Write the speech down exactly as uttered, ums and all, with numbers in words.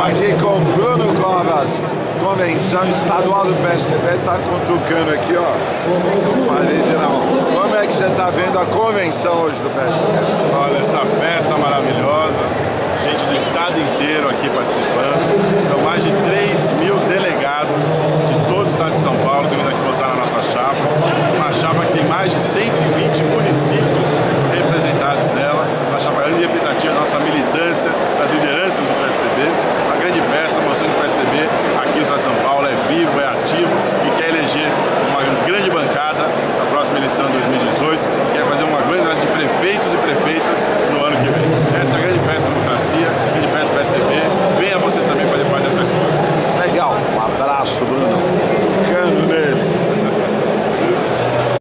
aqui com o Bruno Covas, convenção estadual do P S D B, tá cutucando aqui, ó. Falei não. Como é que você tá vendo a convenção hoje do P S D B? Olha, essa festa maravilhosa.